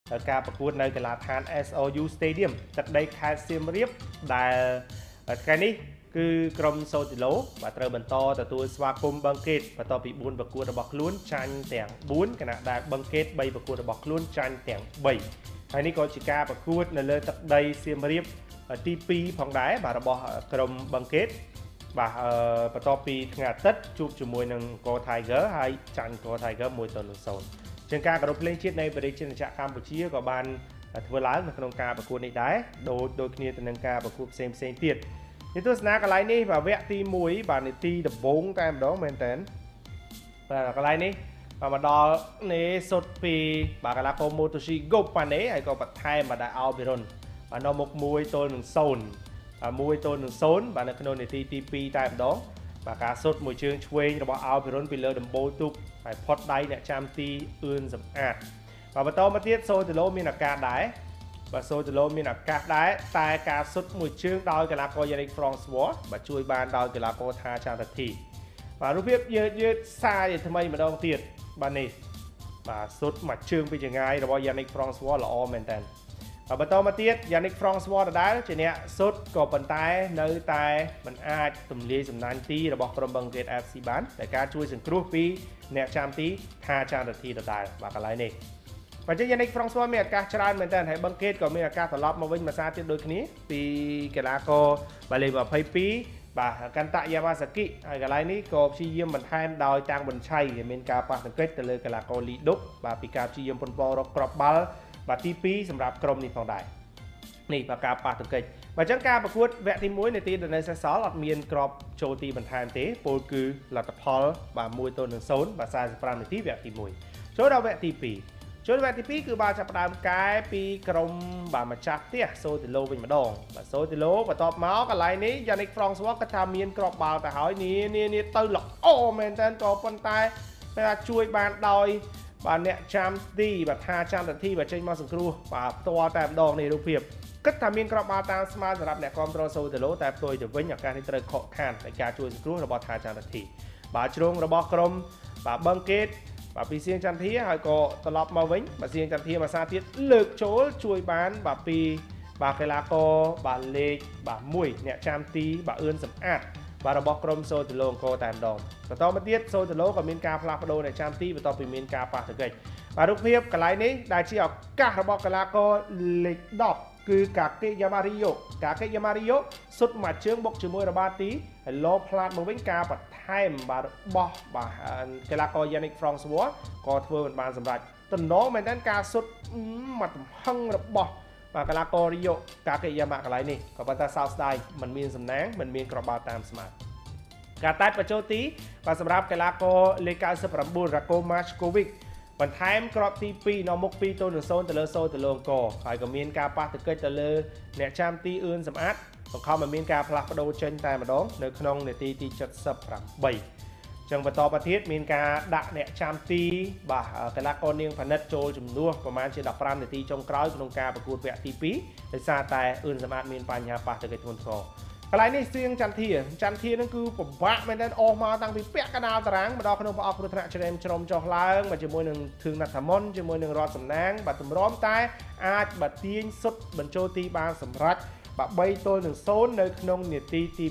ការប្រកួតនៅកីឡាដ្ឋាន SOU Stadium ទឹកដីខេត្តសៀមរាបដែលថ្ងៃនេះគឺក្រុមសូទីឡូបាទត្រូវបន្តទទួលស្វាគមន៍បឹងកេតបន្ទាប់ពី4ប្រកួតរបស់ខ្លួនចាញ់ទាំង4ខណៈដែលបឹងកេត3ប្រកួតរបស់ខ្លួនចាញ់ទាំង3ហើយនេះក៏ជាការប្រកួតនៅលើទឹកដីសៀមរាបទី2ផងដែរបាទរបស់ក្រុមបឹងកេតបាទបន្ទាប់ពីថ្ងៃអាទិត្យជួបជាមួយនឹងកោ Tiger ហើយចាញ់កោ Tiger 1-0 ជាងការគោរពភ្លេងជាតិនៃប្រជាជនចក្រកម្ពុជាក៏បានធ្វើឡើងនៅក្នុងការប្រកួតនេះដែរដូចគ្នាទៅនឹងការប្រកួតផ្សេងទៀតនេះទស្សនាកន្លែងនេះបាទវគ្គទី1បាទនីតិដំបូងតែម្ដងមែនតើបាទកន្លែងនេះបាទមកដល់នេះសុទ្ធពីបាទកីឡាករ Motoshi Gopane ហើយក៏បន្ថែមបាទដល់ Albiron បាទនៅមុខ1-0 1-0 បាទនៅក្នុងនាទីទី2តែម្ដងបាទការសុទ្ធមួយជើងឆ្វេងរបស់ Albiron ពីលើដំបូលទូកហើយផុតដៃអ្នកចាំទីអឿនសំអាតបាទបន្តមកទៀតសូទីឡូមានឱកាសដែរបាទសូទីឡូមានឱកាសដែរតែការសុទ្ធមួយជើងដោយកីឡាករ Yannick Francois បាទជួយបានដោយកីឡាករថាចាន់តាធីបាទរូបភាពយឺតសាយថ្មីម្ដងទៀតបាទនេះបាទសុទ្ធមួយជើងពីចង្អាយរបស់ Yannick Francois ល្អមែនតើបន្តមកទៀត Yannick Francois ដដែលជាអ្នកសុទ្ធក៏ប៉ុន្តែនៅតែមិនអាចទម្លាយសំណាញ់ទីរបស់ក្រុមបឹងកេត FC បានតែការជួយសង្គ្រោះពីអ្នកចាំទីថាចាន់តាធីដដែលបាទកន្លែងនេះបើចឹង Yannick Francois មានឱកាសច្រើនមែនតើហើយបឹងកេតក៏មានឱកាសត្រឡប់មកវិញមួយសារទៀតដូចគ្នាពីកីឡាករបាទលេខ22បាទកាន់តាយ៉ាម៉ាសាគីហើយកន្លែងនេះក៏ព្យាយាមបន្ថែមដោយតាំងបញ្ឆៃមានការប៉ះទង្គិចទៅលើកីឡាករលីដុកបាទពីការព្យាយាមប៉ុនប៉រកគ្រាប់បាល់បាទទី2សម្រាប់ក្រុមនេះផងដែរនេះបាទការប៉ះទង្គិចបើចឹងការប្រកួតវគ្គទី1នាទីដែលនៅសេសសល់អត់មានគ្រាប់ចូលទីបន្ថែមទេពលគឺលទ្ធផលបាទ1-0បាទ45នាទីវគ្គទី1ចូលដល់វគ្គទី2ចូលវគ្គទី2គឺបាទចាប់ផ្ដើមកែពីក្រុមបាទម្ចាស់ផ្ទះសូទីឡូវិញម្ដងបាទសូទីឡូបន្ទាប់មកកន្លែងនេះ Yannick Francois គាត់ថាមានគ្រាប់បាល់ទៅហើយនេះទៅល្អមែនតើក៏ប៉ុន្តែតែជួយបានដោយបាទអ្នកចាំទីបាទថាចាំតាធីបាទចេញមកសង្គ្រោះបាទផ្ទាល់តែម្ដងនេះរូបភាពគិតថាមានគ្រាប់បាល់តាមស្មើសម្រាប់អ្នកគ្រប់គ្រងសូទីឡូតែផ្ទុយទៅវិញឱកាសនេះត្រូវខកខានដោយការជួយសង្គ្រោះរបស់ថាចាំតាធីបាទជ្រុងរបស់ក្រុមបាទបឹងកេតបាទពីសៀងចន្ទធាហើយក៏ត្រឡប់មកវិញបាទសៀងចន្ទធាមួយសារទៀតលើកចូលជួយបានបាទពីបាទកីឡាករបាទលេខបាទ1អ្នកចាំទីបាទអឿនសំអាតបាទរបស់ក្រុមសូទីឡូអង្គរតែម្ដងបន្តមកទៀតសូទីឡូក៏មានការផ្លាស់ប្ដូរអ្នកចាំទីបន្ទាប់ពីមានការប៉ះទង្គិចបាទរូបភាពកន្លែងនេះដែលជាឱកាសរបស់កីឡាករលេខ10គឺកាកេយ៉ាម៉ារីយ៉ូសុទ្ធមួយជើងបុកជាមួយរបាទីហើយលោផ្លាតមកវិញការបន្ថែមបាទរបស់បាទកីឡាករ Yannick Francois ក៏ធ្វើមិនបានសម្រេចតំណងមែនតើការសុទ្ធមកទំហឹងរបស់បាទកីឡាកររីយ៉ូកាកេយ៉ាម៉ាកន្លែងនេះក៏ប៉ុន្តែសោកស្ដាយមិនមានសំណាងមិនមានគ្រាប់បាល់តាមស្មើការតែតបញ្ចូលទីបាទសម្រាប់កីឡាករលេខ99 Rako Mashkovic បន្ថែមគ្រាប់ទី2នៅមុខ2-0ទៅលើសូទីឡូអង្គរហើយក៏មានការប៉ះទង្គិចទៅលើអ្នកចាំទីអឿនសំអាតបង្ខំឲ្យមានការផ្លាស់ប្ដូរចេញតែម្ដងនៅក្នុងនាទីទី78ចឹងបន្តមកទៀតមានការដាក់អ្នកចាំទីបាទកីឡាករនាងផានិតចូលជំនួសប្រហែលជា15នាទីចុងក្រោយក្នុងការប្រកួតវគ្គទី2ដោយសារតែអឿនសម្អាតមានបញ្ហាប៉ះទង្គិចធ្ងន់ធ្ងរកន្លែងនេះសៀងចន្ទធានឹងគឺពិបាកមែនទែនអស់មកតាំងពីពាក់កណ្ដាលតារាងមកដល់ក្នុងប្រអប់គ្រោះថ្នាក់ច្រែមជ្រុំចុះឡើងបាទជាមួយនឹងធឿងណាត់ថាមុនជាមួយនឹងរតសំណាងបាទទម្រាំតែអាចបាទទាញសុទ្ធបញ្ចូលទីបានសម្រេចបាទ3-0នៅក្នុងនាទីទី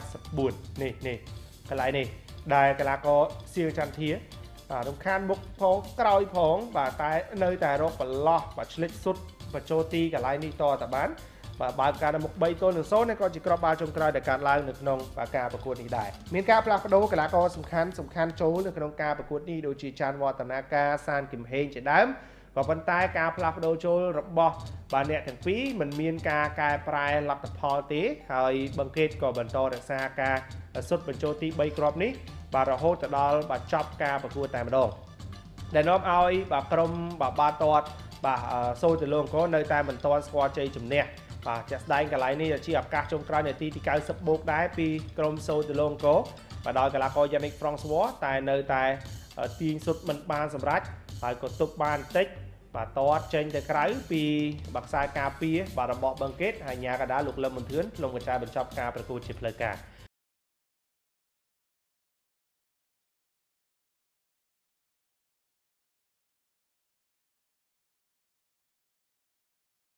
84នេះកន្លែងនេះដែលកីឡាករសៀងចន្ទធាបាទរំខានមុខផងក្រោយផងបាទតែនៅតែរកប្រឡោះបាទឆ្លិចសុទ្ធបញ្ចូលទីកន្លែងនេះតតែបានបាទបើការនៅមុខ3-0នេះក៏ជាគ្រាប់បាល់ចុងក្រោយដែលកើតឡើងនៅក្នុងការប្រកួតនេះដែរមានការផ្លាស់ប្ដូរកីឡាករសំខាន់ចូលនៅក្នុងការប្រកួតនេះដូចជាចាន់វឌ្ឍនាការសានគឹមហេងជាដើមក៏ប៉ុន្តែការផ្លាស់ប្ដូរចូលរបស់បាទអ្នកទាំងពីរមិនមានការកែប្រែលទ្ធផលទេហើយបឹងកេតក៏បន្តរក្សាការសុទ្ធបញ្ចូលទី3គ្រាប់នេះបាទរហូតទៅដល់បាទចប់ការប្រកួតតែម្ដងដែលនាំឲ្យបាទក្រុមបាល់ទាត់បាទសូទីឡូអង្គរនៅតែមិនទាន់ស្គាល់ជ័យជំនះបាទជាក់ស្ដែងកន្លែងនេះជាឱកាសចុងក្រោយនាទីទី90បូកដែរពីក្រុមសូទីឡូអង្គរបាទដោយកីឡាករ Yannick Francois តែនៅតែទាញសុទ្ធមិនបានសម្រេចហើយក៏ទុកបានបន្តិចបាទតតចេញទៅក្រៅពីបាក់ខ្សែការពារបាទរបស់បឹងកេតហើយញ៉ាកដាលោកលឹមមន្ទឿនក្នុងកញ្ចែបញ្ចប់ការប្រកួតជាផ្លូវការ